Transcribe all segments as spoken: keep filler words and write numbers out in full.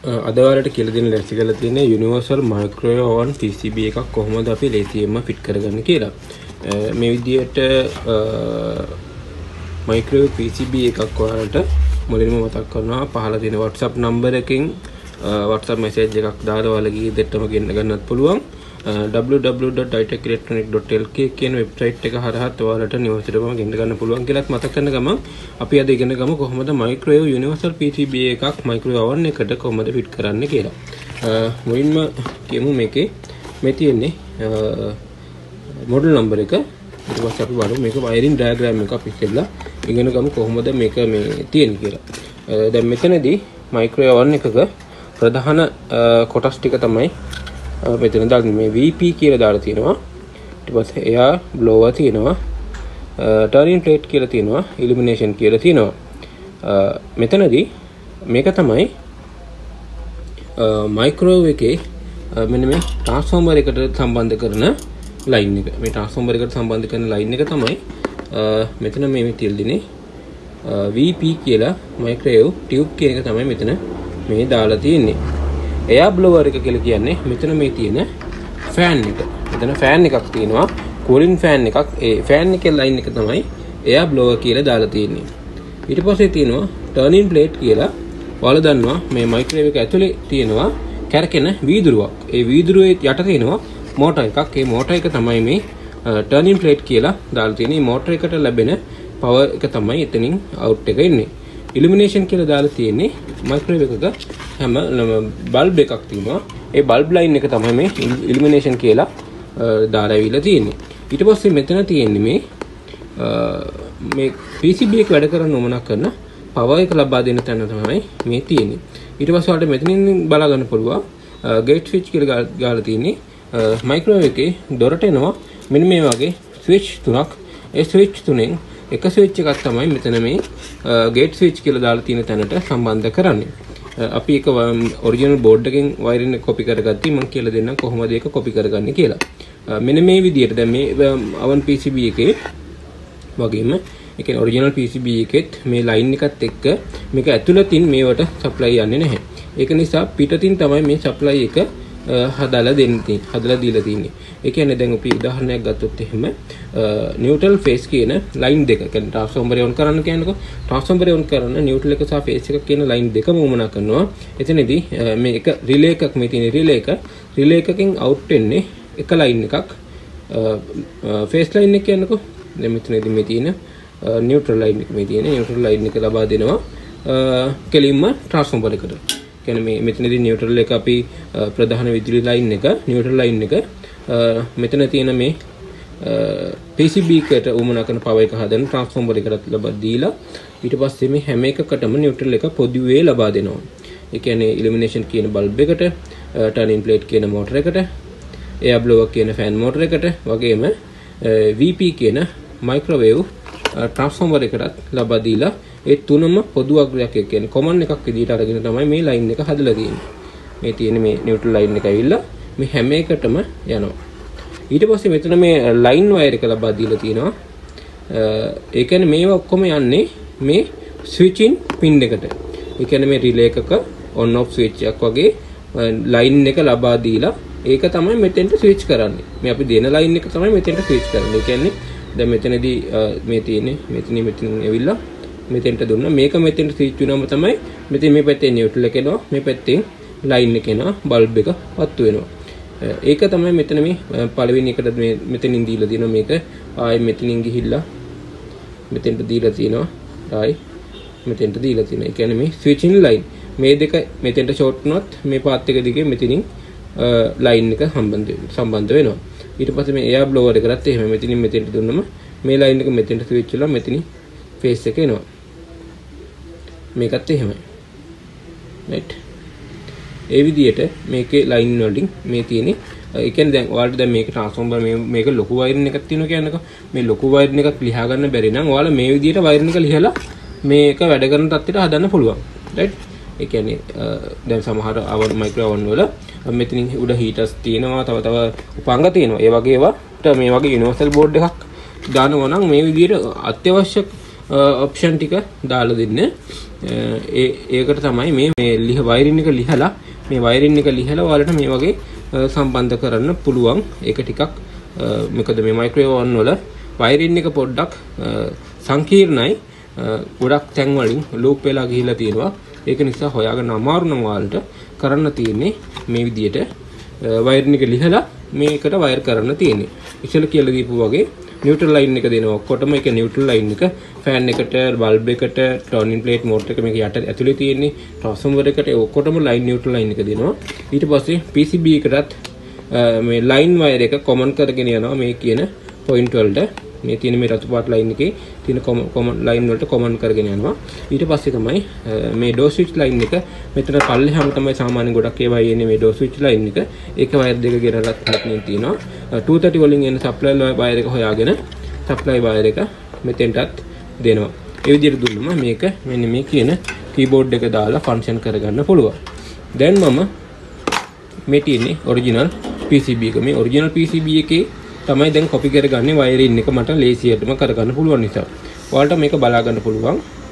අද ඔයාලට කියලා දෙන්න ලැස්ති කරලා තියෙන්නේ universal microwave oven P C B එකක් කොහොමද අපි ලේසියෙන්ම ෆිට කරගන්නේ කියලා. මේ විදිහට මයික්‍රෝවේව් P C B එකක් ඔයාලට මුලින්ම මතක් කරනවා පහළ තියෙන WhatsApp number එකකින් WhatsApp message එකක් දාලා ඔයාලා ගිහින් දෙට්ටම ගෙන්න ගන්නත් පුළුවන්. w w w dot ditech electronic dot l k කියන වෙබ්සයිට් එක හරහා ඔයාලට නිවසේටම ගෙන්න ගන්න පුළුවන් කියලාත් මතක් කරන ගමන් අපි අද ඉගෙන ගමු කොහොමද microwave universal P C B එකක් මයික්‍රෝවේව් oven එකට කොහොමද ෆිට කරන්නේ කියලා. මුලින්ම කියමු මේකේ මේ තියෙන්නේ මොඩල් නම්බර් එක. ඊට පස්සේ අපි බලමු මේක වයරින් ඩයග්‍රෑම් එක අපි ඉස්සෙල්ලා ඉගෙන ගමු කොහොමද මේක මේ තියෙන්නේ කියලා. දැන් මෙතනදී මයික්‍රෝවේව් oven එකක ප්‍රධාන කොටස් ටික තමයි මෙතන දාන්නේ මේ V P කියලා දාලා තියෙනවා. ඊට පස්සේ air blower තියෙනවා. turning plate කියලා තියෙනවා. illumination කියලා තියෙනවා. මෙතනදී මේක තමයි මයික්‍රෝවේව් එකේ මෙන්න මේ ට්‍රාන්ස්ෆෝමර් එකට සම්බන්ධ කරන ලයින් එක. මේ ට්‍රාන්ස්ෆෝමර් එකට සම්බන්ධ කරන ලයින් එක තමයි මෙතන මේ තියල්දිනේ V P කියලා මයික්‍රෝවේව් ටියුබ් කියන එක තමයි මෙතන මේ දාලා තියෙන්නේ. air blower එක කියලා කියන්නේ මෙතන මේ තියෙන ෆෑන් එක. මෙතන ෆෑන් එකක් තියෙනවා. කූලින් ෆෑන් එකක්. ඒ ෆෑන් එකේ ලයින් එක තමයි air blower කියලා දාලා තියෙන්නේ. ඊට පස්සේ තියෙනවා turning plate කියලා. ඔයාලා දන්නවා මේ මයික්‍රෝවේව් එක ඇතුලේ තියෙනවා කැරකෙන වීදුරුවක්. ඒ වීදුරුවේ යට තියෙනවා මෝටර් එකක්. ඒ මෝටර් එක තමයි මේ turning plate කියලා දාලා තියෙන්නේ. මෝටර් එකට ලැබෙන power එක තමයි එතනින් out එක එන්නේ. illumination කියලා දාලා තියෙන්නේ මයික්‍රෝවේව් එකක හැම බල්බ් එකක් තියෙනවා. ඒ බල්බ් ලයින් එක තමයි මේ illumination කියලා දාලා ඇවිල්ලා තියෙන්නේ. ඊට පස්සේ මෙතන තියෙන්නේ මේ මේ P C B එක වැඩ කරන උමනා කරන power එක ලබා දෙන තැන තමයි මේ තියෙන්නේ. ඊට පස්සේ ඔයාලට මෙතනින් බලා ගන්න පුළුවන් gate switch කියලා ගාලා තියෙන්නේ. මයික්‍රෝවේව් එකේ දොරට එනවා මෙන්න මේ වගේ switch තුනක්. ඒ switch තුනෙන් එක ස්විච් එකක් තමයි මෙතන මේ ගේට් ස්විච් කියලා දාලා තියෙන තැනට සම්බන්ධ කරන්නේ. අපි ඒක ඔරිජිනල් බෝඩ් එකෙන් වයරින් එක කොපි කරගත්තා. මම කියලා දෙන්නම් කොහොමද ඒක කොපි කරගන්නේ කියලා. මෙන්න මේ විදිහට දැන් මේ oven P C B එකේ වගේම ඒ කියන්නේ ඔරිජිනල් P C B එකෙත් මේ ලයින් එකත් එක්ක මේක ඇතුළතින් මේවට සප්ලයි යන්නේ නැහැ. ඒක නිසා පිටතින් තමයි මේ සප්ලයි එක හදලා දෙන්නේ හදලා දීලා තියෙන්නේ. ඒ කියන්නේ දැන් අපි උදාහරණයක් ගත්තොත් එහෙම නියුට්‍රල් ෆේස් කියන ලයින් දෙක. කියන්නේ ට්‍රාන්ස්ෆෝමර් ඔන් කරන්න කියනකො ට්‍රාන්ස්ෆෝමර් ඔන් කරන නියුට්‍රල් එක සහ ෆේස් එක කියන ලයින් දෙකම උමනා කරනවා. එතනදී මේ එක රිලේ එකක් මේ තියෙන රිලේ එක රිලේ එකකින් අවුට් වෙන්නේ එක ලයින් එකක් ෆේස් ලයින් එක කියනකො දැන් මෙතනදී මේ තියෙන නියුට්‍රල් ලයින් එක මේ තියෙන නියුට්‍රල් ලයින් එක ලබා දෙනවා කෙලින්ම ට්‍රාන්ස්ෆෝමර් එකට. කියන්නේ මේ මෙතනදී නියුට්‍රල් එක අපි ප්‍රධාන විදුලි ලයින් එක නියුට්‍රල් ලයින් එක මෙතන තියෙන මේ P C B එකට උමනා කරන power එක හදන ට්‍රාන්ස්ෆෝමර් එකට ලබා දීලා ඊට පස්සේ මේ හැම එකකටම නියුට්‍රල් එක පොදුවේ ලබා දෙනවා. ඒ කියන්නේ illumination කියන බල්බ් එකට, turning plate කියන මෝටර එකට, air blower කියන ෆෑන් මෝටර එකට වගේම V P කියන මයික්‍රෝවේව් ට්‍රාන්ස්ෆෝමර් එකකට ලබා දීලා ඒ තුනම පොදු අග්‍රයක් කියන්නේ කොමන් එකක් විදිහට අරගෙන තමයි මේ ලයින් එක හදලා තියෙන්නේ. මේ තියෙන මේ නියුට්‍රල් ලයින් එක ඇවිල්ලා මේ හැම එකටම යනවා. ඊට පස්සේ මෙතන මේ ලයින් වයර් එක ලබා දීලා තියෙනවා. ඒ කියන්නේ මේවා ඔක්කොම යන්නේ මේ ස්විචින් පින් එකට. ඒ කියන්නේ මේ රිලේ එකක on off switch එකක් වගේ ලයින් එක ලබා දීලා ඒක තමයි මෙතෙන්ට ස්විච් කරන්නේ. මේ අපි දෙන ලයින් එක තමයි මෙතෙන්ට ස්විච් කරන්නේ. ඒ කියන්නේ දැන් මෙතනදී මේ තියෙන්නේ මෙතනින් මෙතනින් ඇවිල්ලා මෙතෙන්ට දුන්නා. මේක මෙතෙන්ට ස්විච් වුණාම තමයි මෙතන මේ පැත්තේ නියුට්‍රල් එක එනවා. මේ පැත්තෙන් ලයින් එක එනවා. බල්බ් එක පත්තු වෙනවා. ඒක තමයි මෙතන මේ පළවෙනි එකට මේ මෙතනින් දීලා දිනවා මේක. ආයෙ මෙතනින් ගිහිල්ලා මෙතෙන්ට දීලා තිනවා. ආයෙ මෙතෙන්ට දීලා තිනවා. ඒ කියන්නේ මේ ස්විචින් ලයින් මේ දෙක මෙතෙන්ට ෂෝට් වුණොත් මේ පාත් එක දිගේ මෙතනින් ලයින් එක සම්බන්ධ සම්බන්ධ වෙනවා. ඊට පස්සේ මේ එයාර් බ්ලෝවර් එකකට එහෙම මෙතනින් මෙතෙන්ට දුන්නම මේ ලයින් එක මෙතෙන්ට ස්විච් වෙලා මෙතනින් ෆේස් එක එනවා. මේකත් එහෙමයි. right. ඒ විදිහට මේකේ ලයින් වලින් මේ තියෙන්නේ. ඒ කියන්නේ දැන් ඔයාලට දැන් මේක ට්‍රාන්ස්ෆෝමර් මේ මේක ලොකු වයරින් එකක් තියෙනවා කියනකො මේ ලොකු වයරින් එකක් ලියා ගන්න බැරි නම් ඔයාලා මේ විදිහට වයරින් එක ලිහලා මේක වැඩ කරන තත්ත්වයට හදන්න පුළුවන්. right. ඒ කියන්නේ දැන් සමහර අවන් මයික්‍රෝ oven වල මෙතනින් උඩ හීටර්ස් තියෙනවා තව තව උපංග තියෙනවා. ඒ වගේ ඒවාට මේ වගේ යුනිවර්සල් බෝඩ් එකක් දානවා නම් මේ විදිහට අත්‍යවශ්‍ය ඔප්ෂන් ටික දාලා දෙන්න. ඒ ඒකට තමයි මේ මේ ලිහ වයරින් එක ලිහලා මේ වයරින් එක ලිහලා ඔයාලට මේ වගේ සම්බන්ධ කරන්න පුළුවන්. ඒක ටිකක් මොකද මේ මයික්‍රෝවේව් ඕවන් වල වයරින් එක පොඩ්ඩක් සංකීර්ණයි. ගොඩක් තැන් වලින් ලූප් වෙලා ගිහිල්ලා තියෙනවා. ඒක නිසා හොයාගන්න අමාරු නම් ඔයාලට කරන්න තියෙන්නේ මේ විදියට වයරින් එක ලිහලා මේකට වයර් කරන්න තියෙන්නේ. ඉස්සෙල්ල කියලා දීපු වගේ නියුට්‍රල් ලයින් එක දෙනවා. ඔක්කොටම ඒක නියුට්‍රල් ලයින් එක ෆෑන් එකට, බල්බ් එකට, ටර්නින් ප්ලේට් මෝටර් එක මේක යට ඇතුලේ තියෙන්නේ. ට්‍රාන්ස්ෆෝමර් එකට ඔක්කොටම ලයින් නියුට්‍රල් ලයින් එක දෙනවා. ඊට පස්සේ පී සී බී එකටත් මේ ලයින් වයර් එක කොමන් කරගෙන යනවා මේ කියන පොයින්ට් වලට. මේ තියෙන මේ රතු පාට ලයින් එකේ තියෙන කොමන් ලයින් වලට කොමන් කරගෙන යනවා. ඊට පස්සේ තමයි මේ ඩෝ ස්විච් ලයින් එක මෙතන පල්ලෙහාම තමයි සාමාන්‍ය ගොඩක් ඒවා එන්නේ මේ ඩෝ ස්විච් ලයින් එක. ඒක වයර් දෙක ගෙනලත් මෙතනින් තියෙනවා. two thirty වලින් එන සප්ලයි වයර් එක හොයාගෙන සප්ලයි වයර් එක මෙතෙන්ටත් දෙනවා. ඒ විදිහට දුන්නම මේක මෙන්න මේ කියන කීබෝඩ් එක දාලා ෆන්ක්ෂන් කරගන්න පුළුවන්. දැන් මම මේ තියෙන්නේ ඔරිජිනල් පී සී බී එක. මේ ඔරිජිනල් පී සී බී එකේ තමයි දැන් කොපි කරගන්නේ වයරින් එක මට ලේසියටම කරගන්න පුළුවන් නිසා. ඔයාලට මේක බලා ගන්න පුළුවන්.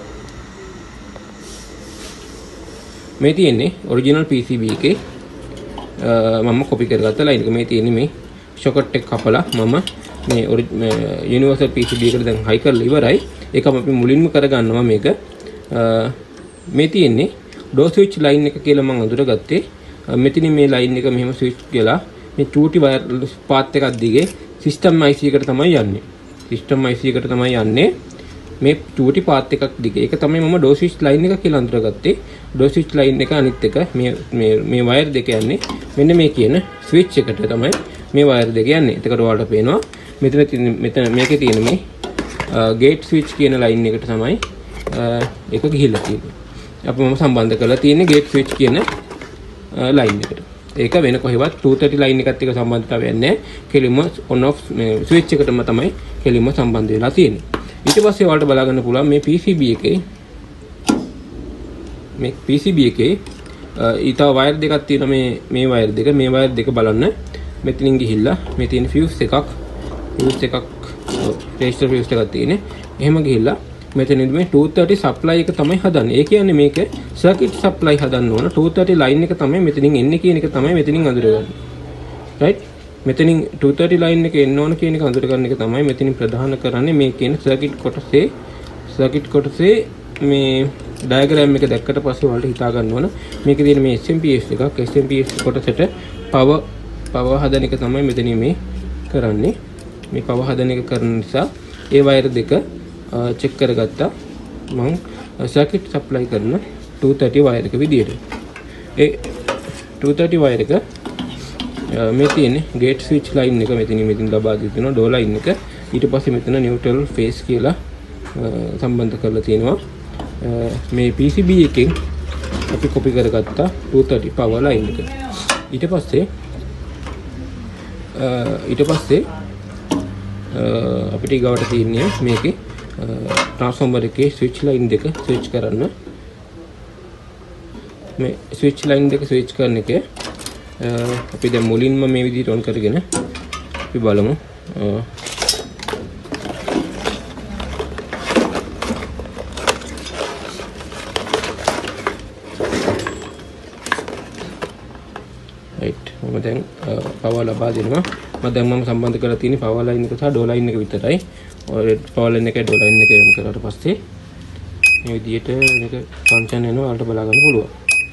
මේ තියෙන්නේ ඔරිජිනල් පී සී බී එකේ මම කොපි කරගත්ත ලයින් එක. මේ තියෙන්නේ මේ සොකට් එක කපලා මම මේ යුනිවර්සල් පී සී බී එකට දැන් හයි කරලා ඉවරයි. ඒකම අපි මුලින්ම කරගන්නවා මේක. මේ තියෙන්නේ ඩෝ ස්විච් ලයින් එක කියලා මම අඳුරගත්තේ. මෙතනින් මේ ලයින් එක මෙහෙම ස්විච් කියලා මේ චූටි වයර් පාත් එකක් දිගේ සිස්ටම් ආයි සී එකට තමයි යන්නේ. සිස්ටම් ආයි සී එකට තමයි යන්නේ මේ චූටි පාත් එකක් දිගේ. ඒක තමයි මම ඩෝ ස්විච් ලයින් එක කියලා අඳුරගත්තේ. ඩෝ ස්විච් ලයින් එක අනිත් එක මේ මේ මේ වයර් දෙක යන්නේ මෙන්න මේ කියන ස්විච් එකට තමයි මේ වයර් දෙක යන්නේ. එතකොට ඔයාලට පේනවා මෙතන මෙතන මේකේ තියෙන මේ ගේට් ස්විච් කියන ලයින් එකට තමයි ඒක ගිහිල්ලා තියෙන්නේ. අපි මම සම්බන්ධ කරලා තියෙන්නේ ගේට් ස්විච් කියන ලයින් එකට. ඒක වෙන කොහෙවත් two thirty ලයින් එකත් එක්ක සම්බන්ධතාවයක් නැහැ. කෙලින්ම on off මේ ස්විච් එකටම තමයි කෙලින්ම සම්බන්ධ වෙලා තියෙන්නේ. ඊට පස්සේ ඔයාලට බලා ගන්න පුළුවන් මේ පී සී බී එකේ මේ පී සී බී එකේ ඊට වයර් දෙකක් තියෙනවා. මේ මේ වයර් දෙක මේ වයර් දෙක බලන්න මෙතනින් ගිහිල්ලා මේ තියෙන ෆියුස් එකක් ෆියුස් එකක් රෙජිස්ටර් ෆියුස් එකක් තියෙන්නේ. එහෙම ගිහිල්ලා මෙතනදී මේ two thirty සප්ලයි එක තමයි හදන්නේ. ඒ කියන්නේ මේක සර්කිට් සප්ලයි හදන්න ඕන. two thirty ලයින් එක තමයි මෙතනින් එන්නේ කියන එක තමයි මෙතනින් අඳුරගන්නේ. රයිට්? මෙතනින් two thirty ලයින් එක එන්න ඕන කියන එක අඳුරගන්න එක තමයි මෙතනින් ප්‍රධාන කරන්නේ. මේ කියන සර්කිට් කොටසේ සර්කිට් කොටසේ මේ ඩයග්‍රෑම් එක දැක්කට පස්සේ ඔයාලට හිතා ගන්න ඕන මේකේ තියෙන මේ එස් එම් පී එස් එකක් එස් එම් පී එස් කොටසට පවර් පවර් හදන එක තමයි මෙතනින් මේ කරන්නේ. මේ පවර් හදන එක කරන නිසා ඒ වයර් දෙක චෙක් කරගත්තා මම සර්කිට් සප්ලයි කරන two thirty වයර් එක විදියට. ඒ two thirty වයර් එක මේ තියෙන්නේ ගේට් ස්විච් ලයින් එක මෙතනින් මෙතනින් ලබා දී තියෙනවා ඩෝ ලයින් එක. ඊට පස්සේ මෙතන නියුට්‍රල් ෆේස් කියලා සම්බන්ධ කරලා තියෙනවා. මේ පී සී බී එකෙන් අපි කොපි කරගත්තා two thirty පවර් ලයින් එක. ඊට පස්සේ ඊට පස්සේ අපිට ඊගවට තියෙන්නේ මේකේ ट्रांसफॉर्मर के स्विच लाइन देकर स्विच करना मैं स्विच लाइन देकर स्विच करने के अभी दे मुलीन में मैं भी ऑन करके ना अभी बालूँ राइट मैं दें पावर लबा देना मैं दें मैं संबंध करती नहीं पावर लाइन का था डो लाइन के भीतर आई और पावर लाइन के डो लाइन के කරාට පස්සේ මේ විදියට මේක ෆන්ක්ෂන් වෙනවා ඔයාලට බලා ගන්න පුළුවන්.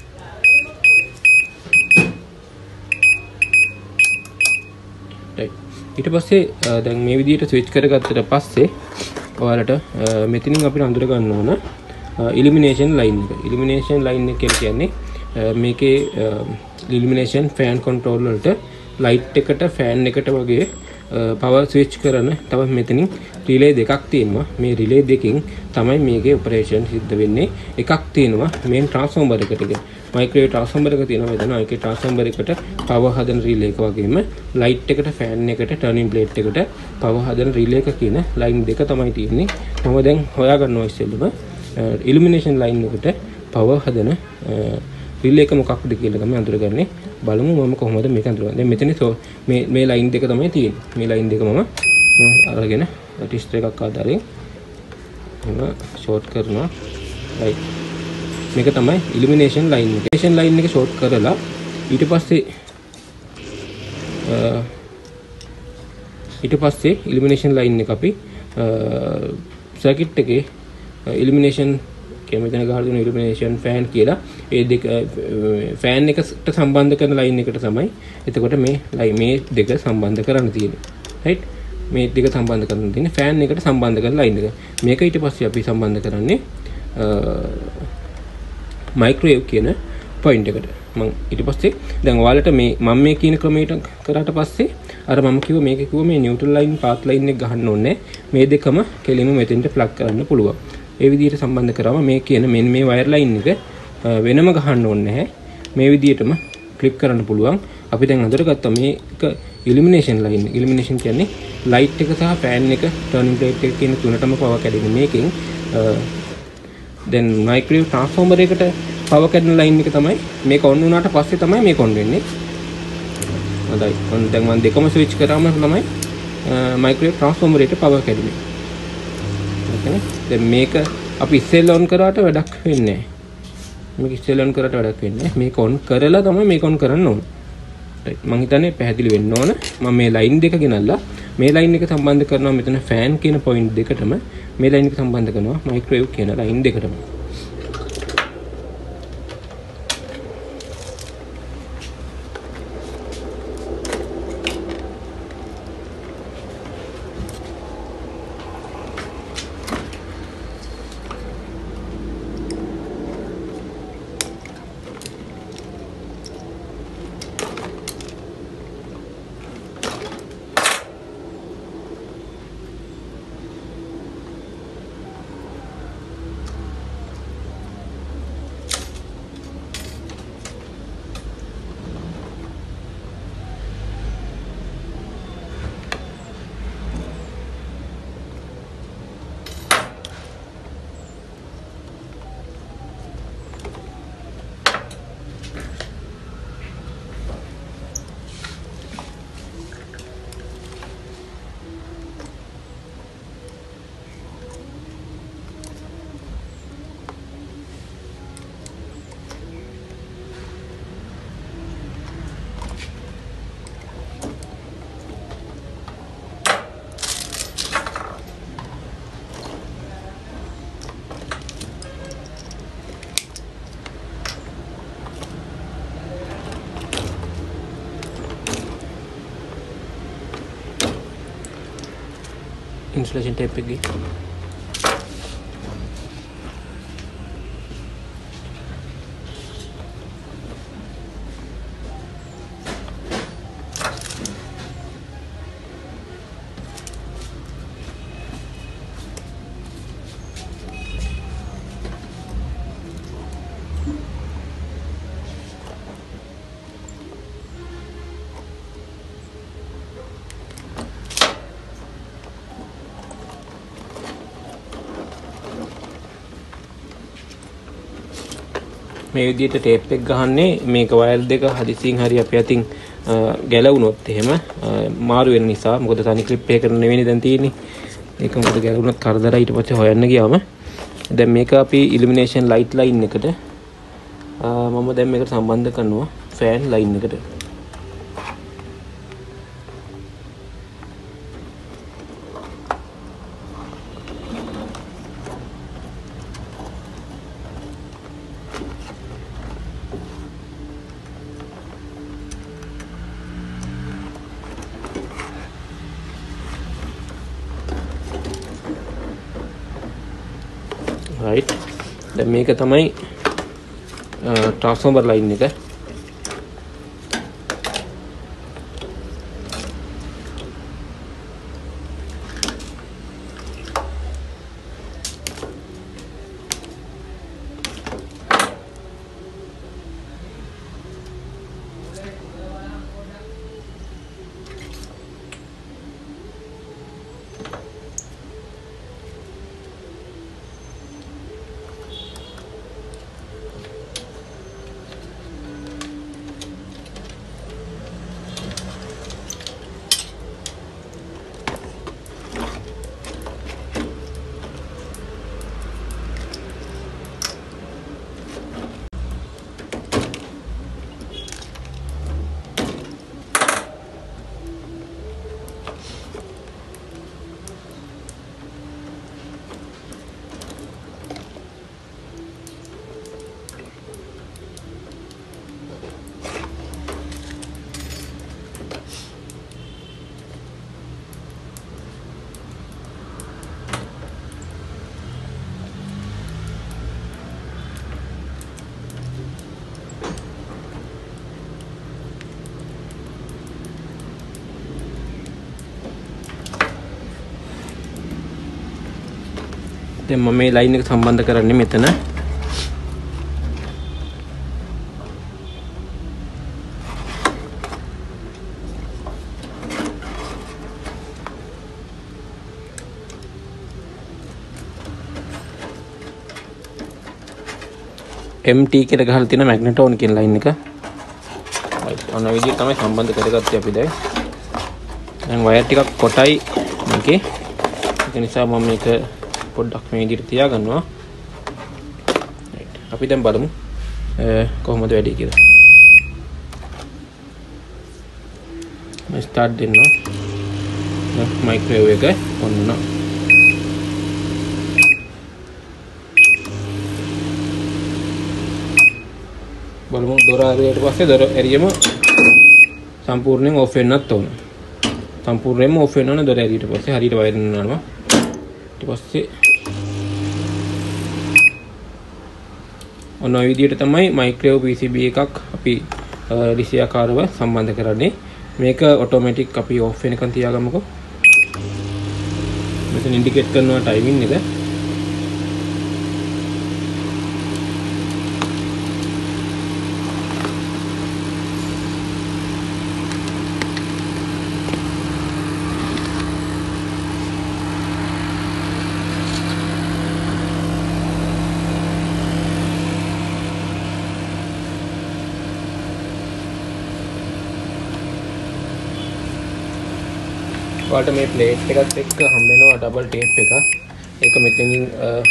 ඊට පස්සේ දැන් මේ විදියට ස්විච් කරගත්තට පස්සේ ඔයාලට මෙතනින් අපිට අඳුර ගන්න ඕන ඉලිමිනේෂන් ලයින් එක. ඉලිමිනේෂන් ලයින් එක කියන්නේ මේකේ ඉලිමිනේෂන් ෆෑන් කන්ට්‍රෝල් වලට ලයිට් එකට ෆෑන් එකට වගේ පවර් ස්විච් කරන තව මෙතනින් රිලේ දෙකක් තියෙනවා. මේ රිලේ දෙකකින් තමයි මේකේ ඔපරේෂන් සිද්ධ වෙන්නේ. එකක් තියෙනවා මේන් ට්‍රාන්ස්ෆෝමර් එකට. මයික්‍රෝවේව් ට්‍රාන්ස්ෆෝමර් එක තියෙනවා මෙතන. ඒකේ ට්‍රාන්ස්ෆෝමර් එකට පවර් හදන රිලේ එක වගේම ලයිට් එකට ෆෑන් එකට ටර්නින් ප්ලේට් එකට පවර් හදන රිලේ එක කියන ලයින් දෙක තමයි තියෙන්නේ. මම දැන් හොයා ගන්නවා ඉස්සෙල්ලම ඉලුමිනේෂන් ලයින් එකට පවර් හදන රිලේ එක මොකක්ද කියලා තමයි අඳුරගන්නේ. බලමු මම කොහොමද මේක අඳුරගන්නේ. දැන් මෙතන මේ මේ ලයින් දෙක තමයි තියෙන්නේ. මේ ලයින් දෙක මම අරගෙන ටෙස්ටර් එකක් ආදාරෙන් ෂෝට් කරනවා. right මේක තමයි ඉලිමිනේෂන් ලයින් එක. ඉලිමිනේෂන් ලයින් එක ෂෝට් කරලා ඊට පස්සේ ඊට පස්සේ ඉලිමිනේෂන් ලයින් එක අපි සර්කිට් එකේ ඉලිමිනේෂන් මෙතන ගහලා දෙන ඉලිමිනේෂන් ෆෑන් කියලා ඒ දෙක ෆෑන් එකට සම්බන්ධ කරන ලයින් එකට තමයි එතකොට මේ ලයින් මේ දෙක සම්බන්ධ කරන්න තියෙන්නේ. right මේ දෙක සම්බන්ධ කරන්න තියෙන්නේ ෆෑන් එකට සම්බන්ධ කරන ලයින් එක. මේක ඊට පස්සේ අපි සම්බන්ධ කරන්නේ මයික්‍රෝවේව් කියන පොයින්ට් එකට. මම ඊට පස්සේ දැන් ඔයාලට මේ මම මේ කියන ක්‍රමයට කරාට පස්සේ අර මම කිව්ව මේක කිව්ව මේ නියුට්‍රල් ලයින් පාත් ලයින් එක ගහන්න ඕනේ. මේ දෙකම කෙලින්ම මෙතෙන්ට ප්ලග් කරන්න පුළුවන්. ඒ විදිහට සම්බන්ධ කරාම මේ කියන මෙන්න මේ වයර් ලයින් එක වෙනම ගහන්න ඕනේ නැහැ. මේ විදිහටම ක්ලික් කරන්න පුළුවන්. අපි දැන් අඳුර ගත්තා මේක ඉලිමිනේෂන් ලයින්. ඉලිමිනේෂන් කියන්නේ ලයිට් එක සහ ෆෑන් එක ටර්නින් ප්ලේට් එක කියන තුනටම පවර් කැඩෙන මේකෙන් දැන් මයික්‍රෝවේව් ට්‍රාන්ස්ෆෝමර් එකට පවර් කැඩෙන ලයින් එක තමයි මේක ඔන් වුණාට පස්සේ තමයි මේක ඔන් වෙන්නේ. හොඳයි. ඔන්න දැන් මම දෙකම ස්විච් කරාම තමයි මයික්‍රෝවේව් ට්‍රාන්ස්ෆෝමර් එකට පවර් කැඩෙන්නේ. okay දැන් මේක අපි ඉස්සෙල්ලා ඔන් කරාට වැඩක් වෙන්නේ නැහැ. මේක ඉස්සෙල්ලා ඔන් කරාට වැඩක් වෙන්නේ නැහැ. මේක ඔන් කරලා තමයි මේක ඔන් කරන්න ඕන. right මම හිතන්නේ පැහැදිලි වෙන්න ඕන. මම මේ ලයින් දෙක ගෙනල්ලා මේ ලයින් එක සම්බන්ධ කරනවා මෙතන ෆෑන් කියන පොයින්ට් දෙකටම මේ ලයින් එක සම්බන්ධ කරනවා මයික්‍රෝවේව් කියන ලයින් දෙකටම. इंसुलेशन टेप पे गई මේ විදිහට ටේප් එක ගහන්නේ මේක වයර් දෙක හදිසියෙන් හරි අපි අතින් ගැලවුණොත් එහෙම මාරු වෙන නිසා මොකද තනි ක්ලිප් එකකට නෙවෙයි දැන් තියෙන්නේ ඒක මොකද ගැලවුණොත් කරදරයි ඊට පස්සේ හොයන්න ගියාම දැන් මේක අපි ඉලිමිනේෂන් ලයිට් ලයින් එකට මම දැන් මේකට සම්බන්ධ කරනවා ෆෑන් ලයින් එකට right දැන් මේක තමයි ට්‍රාන්ස්ෆෝමර් ලයින් එක දැන් මම මේ ලයින් එක සම්බන්ධ කරන්නේ මෙතන. M T කියලා ගහලා තියෙන මැග්නටෝන් කියන ලයින් එක. ඔන්න විදිහට තමයි සම්බන්ධ කරගත්තේ අපි දැන්. දැන් වයර් ටිකක් කොටයි මේකේ. ඒක නිසා මම මේක පොඩ්ඩක් මේ විදිහට තියාගන්නවා. අපි දැන් බලමු කොහොමද වැඩි කියලා. මම ස්ටාර්ට් දෙන්නවා. දැන් මයික්‍රෝවේව් එක ඔන් වුණා. බලමු දොර ඇරියට පස්සේ දොර ඇරියම සම්පූර්ණයෙන් ඔෆ් වෙන්නත් ඕන. සම්පූර්ණයෙන්ම ඔෆ් වෙන්න ඕන දොර ඇරියට පස්සේ හරියට වයර් කරනවා. ඊට පස්සේ ඔන්න ඔය විදිහට තමයි මයික්‍රෝවේව් P C B එකක් අපි රිසියාකාරව සම්බන්ධ කරන්නේ. මේක ඔටෝමැටික් අපි ඔෆ් වෙනකන් තියාගමුකෝ. මෙතන ඉන්ඩිකේට් කරනවා ටයිමින් එක. ඔයාලට මේ ප්ලේට් එකත් එක්ක හම්බ වෙනවා ඩබල් ටේප් එකක්. ඒක මෙතනින්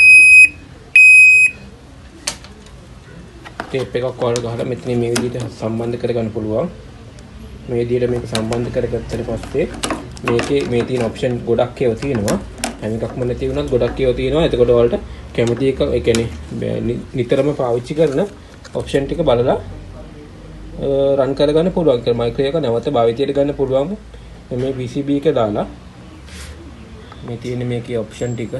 ටේප් එකක් ඔයාලට ගහලා මෙතනින් මේ විදිහට සම්බන්ධ කරගන්න පුළුවන්. මේ විදිහට මේක සම්බන්ධ කරගත්තට පස්සේ මේකේ මේ තියෙන ඔප්ෂන් ගොඩක් ඒවා තියෙනවා. හැම එකක්ම නැති වුණත් ගොඩක් ඒවා තියෙනවා. එතකොට ඔයාලට කැමති එක ඒ කියන්නේ නිතරම පාවිච්චි කරන ඔප්ෂන් ටික බලලා රන් කරගන්න පුළුවන්. ඒ මයික්‍රෝවේව් එක නැවත භාවිතයට ගන්න පුළුවන්. මේ P C B එක දාලා මේ තියෙන මේකේ ඔප්ෂන් ටික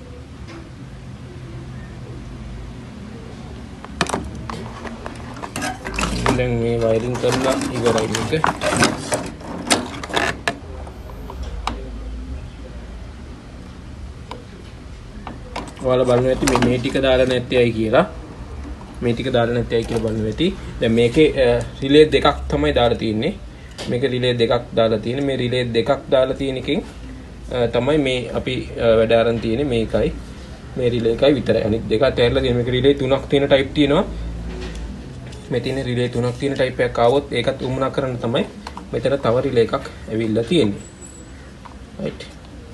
දැන් මේ වයරින් කරලා ඉවරයි මේක. ඔයාලා බලන්න ඇති මේ මේ ටික දාලා නැත්තේයි කියලා. මේ ටික දාලා නැත්තේයි කියලා බලන්න ඇති. දැන් මේකේ රිලේ දෙකක් තමයි දාලා තියෙන්නේ. මේක රිලේ දෙකක් දාලා තියෙන්නේ. මේ රිලේ දෙකක් දාලා තියෙන එකෙන් තමයි මේ අපි වැඩ අරන් තියෙන්නේ. මේකයි මේ රිලේ එකයි විතරයි. අනිත් දෙක අතහැරලා තියෙන මේක රිලේ තුනක් තියෙන ටයිප් තියෙනවා. මේ තියෙන රිලේ තුනක් තියෙන ටයිප් එකක් ආවොත් ඒකත් උමනා කරන්න තමයි මෙතන තව රිලේ එකක් ඇවිල්ලා තියෙන්නේ. right.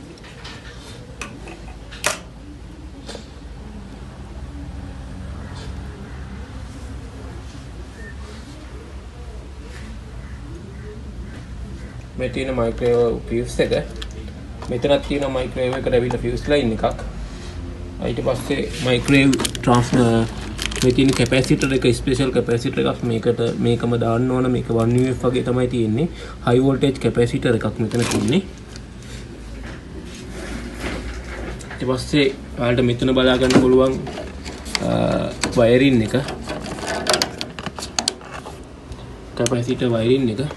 මේ තියෙන මයික්‍රෝවේව් ෆියුස් එක. මෙතනත් තියෙන මයික්‍රෝවේව් එකට ඇවිල්ලා ෆියුස් ලයින් එකක්. ඊට පස්සේ මයික්‍රෝවේව් ට්‍රාන්ස් මේ තියෙන කැපැසිටර් එක ස්පෙෂල් කැපැසිටර් එකක් මේකට මේකම දාන්න ඕන. මේක one U F වගේ තමයි තියෙන්නේ. හයි වෝල්ටේජ් කැපැසිටර් එකක් මෙතන තියෙන්නේ. ඊට පස්සේ ඔයාලට මෙතන බලා ගන්න පුළුවන් වයරින් එක. කැපැසිටර් වයරින් එක.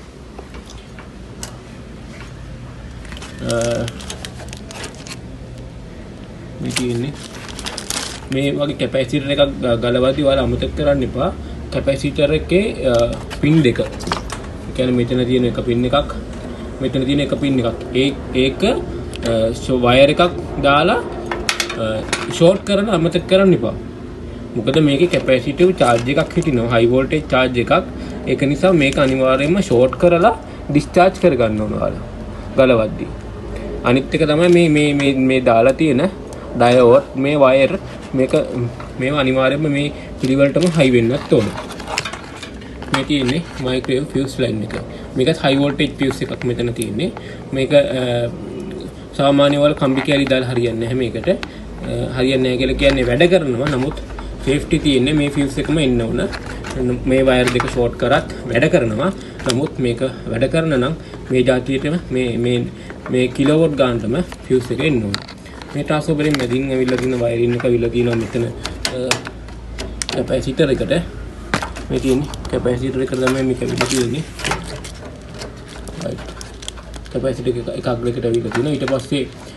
මේ තියෙන්නේ මේ වගේ කැපැසිටර් එකක් ගලවද්දී ඔයාලා අමතක කරන්න එපා කැපැසිටර් එකේ පින් දෙක. ඒ කියන්නේ මෙතන තියෙන එක පින් එකක් මෙතන තියෙන එක පින් එකක්. ඒ ඒක වයර් එකක් දාලා ෂෝට් කරන අමතක කරන්න එපා. මොකද මේකේ කැපැසිටිව් charge එකක් හිටිනවා. high voltage charge එකක්. ඒක නිසා මේක අනිවාර්යයෙන්ම ෂෝට් කරලා discharge කරගන්න ඕන ඔයාලා ගලවද්දී. අනිත් එක තමයි මේ මේ මේ මේ දාලා තියෙන ඩයෝඩ් මේ වයර් මේක මේවා අනිවාර්යයෙන්ම මේ පිළිවෙලටම හයි වෙන්නත් ඕන. මේ තියෙන්නේ මයික්‍රෝවේව් ෆියුස් ලයින් එක. මේකත් හයි වෝල්ටේජ් ෆියුස් එකක් මෙතන තියෙන්නේ. මේක සාමාන්‍ය වල කම්බි කැලි දාලා හරියන්නේ නැහැ මේකට. හරියන්නේ නැහැ කියලා කියන්නේ වැඩ කරනවා. නමුත් සේෆ්ටි තියෙන්නේ මේ ෆියුස් එකම එන්න ඕන. මේ වයර් දෙක ෂෝට් කරත් වැඩ කරනවා. නමුත් මේක වැඩ කරන නම් මේ જાතියේම මේ මේ මේ කිලෝවොට් ගානටම ෆියුස් එක එන්න ඕන. මේ ට්‍රාන්ස්ෆෝමරෙන් මැදින් ඇවිල්ලා තියෙන වයරින් එක ඇවිල්ලා තියෙනවා මෙතන කැපැසිටර් එකට. මේ තියෙන්නේ කැපැසිටර් එක තමයි මේක ඇවිල්ලා තියෙන්නේ. right. කැපැසිටර් එක එකක් දෙකට ඇවිල්ලා තියෙනවා. ඊට පස්සේ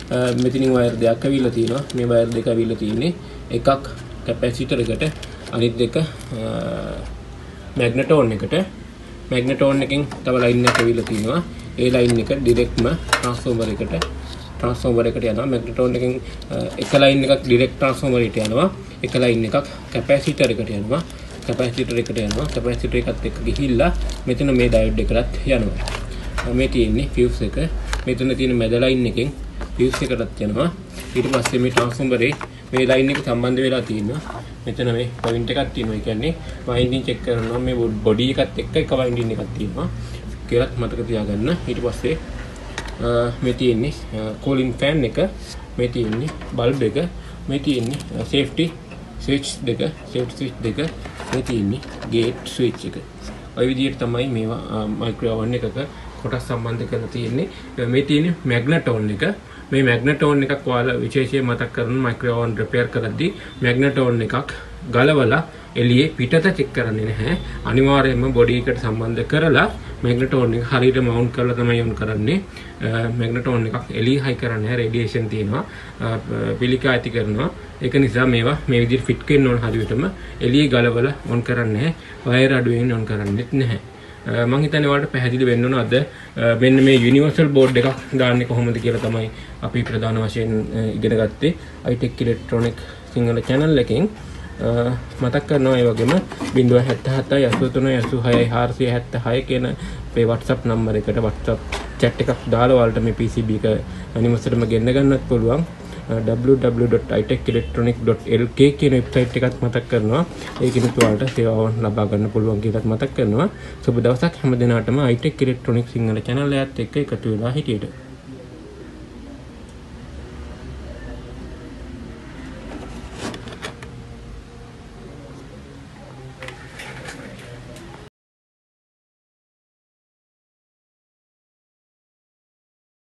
මෙතනින් වයර් දෙකක් අවිල්ලා තියෙනවා. මේ වයර් දෙක අවිල්ලා තියෙන්නේ එකක් කැපැසිටර් එකට අනිත් දෙක මැග්නටෝන් එකට. මැග්නටෝන් එකෙන් තව ලයින් එකක් අවිල්ලා තියෙනවා. ඒ ලයින් එක ඩිරෙක්ට්ම ට්‍රාන්ස්ෆෝමර් එකට ට්‍රාන්ස්ෆෝමර් එකට යනවා. මැග්නටෝන් එකෙන් එක ලයින් එකක් ඩිරෙක්ට් ට්‍රාන්ස්ෆෝමර් එකට යනවා. එක ලයින් එකක් කැපැසිටර් එකට යනවා. කැපැසිටර් එකට යනවා. කැපැසිටර් එකත් එක්ක ගිහිල්ලා මෙතන මේ ඩයෝඩ් එකටත් යනවා. මේ තියෙන්නේ ෆියුස් එක. මෙතන තියෙන මැද ලයින් එකෙන් ෆියුස් එකටත් යනවා. ඊට පස්සේ මේ ට්‍රාන්ස්ෆෝමරේ මේ ලයින් එක සම්බන්ධ වෙලා තියෙනවා. මෙතන මේ පොයින්ට් එකක් තියෙනවා. ඒ කියන්නේ වයින්ඩින් චෙක් කරනවා. මේ බොඩි එකත් එක්ක එක වයින්ඩින් එකක් තියෙනවා. කියලාත් මතක තියාගන්න. ඊට පස්සේ මේ තියෙන්නේ කූලින් ෆෑන් එක. මේ තියෙන්නේ බල්බ් එක. මේ තියෙන්නේ සේෆ්ටි ස්විච් දෙක. සේෆ්ටි ස්විච් දෙක. මේ තියෙන්නේ ගේට් ස්විච් එක. ඔය විදිහට තමයි මේවා මයික්‍රෝ ඕවන් එකක කොටස් සම්බන්ධ කරලා තියෙන්නේ. මේ තියෙන්නේ මැග්නටෝන් එක. මේ මැග්නටෝන් එකක් ඔයාලා විශේෂයෙන් මතක් කරගන්න මයික්‍රෝ ඕවන් රිපෙයාර් කරද්දී මැග්නටෝන් එකක් ගලවලා එළියේ පිටත චෙක් කරන්නේ නැහැ. අනිවාර්යයෙන්ම බොඩි එකට සම්බන්ධ කරලා මැග්නටෝන් එක හරියට මවුන්ට් කරලා තමයි යොමු කරන්නේ. මැග්නටෝන් එකක් එළිය හයි කරන්නේ රේඩියේෂන් තියෙනවා. පිළිකා ඇති කරනවා. ඒක නිසා මේවා මේ විදිහට ෆිට කරන්න ඕන හරියටම එළියේ ගලවලා ඔන් කරන්නේ නැහැ. වයර් අඩුවෙන් ඔන් කරන්නේත් නැහැ. මම හිතන්නේ ඔයාලට පැහැදිලි වෙන්න ඕන අද මෙන්න මේ යුනිවර්සල් බෝඩ් එකක් දාන්නේ කොහොමද කියලා තමයි අපි ප්‍රධාන වශයෙන් ඉගෙන ගත්තේ iTech Electronic සිංහල channel එකෙන්. මතක් කරනවා ඒ වගේම zero seven seven eight three eight six four seven six කියන අපේ WhatsApp නම්බර එකට WhatsApp chat එකක් දාලා ඔයාලට මේ P C B එක අනිවාර්යයෙන්ම ගෙන්න ගන්නත් පුළුවන්. w w w dot i tech electronic dot l k කියන වෙබ්සයිට් එකත් මතක් කරනවා. ඒකිනුත් ඔයාලට සේවාවන් ලබා ගන්න පුළුවන් කියලාත් මතක් කරනවා. සුබ දවසක් හැම දිනාටම iTech Electronic සිංහල channel එකත් එක්ක එකතු වෙලා හිටියට.